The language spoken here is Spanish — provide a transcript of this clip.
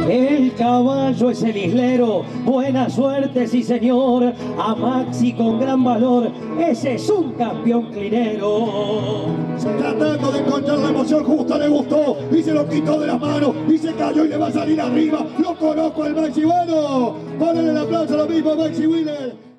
El caballo es el islero, buena suerte, sí señor. A Maxi con gran valor, ese es un campeón clinero. Tratando de encontrar la emoción justa, le gustó y se lo quitó de las manos y se cayó y le va a salir arriba. Lo conozco al Maxi, bueno, ponle el aplauso a lo mismo a Maxi Wheeler.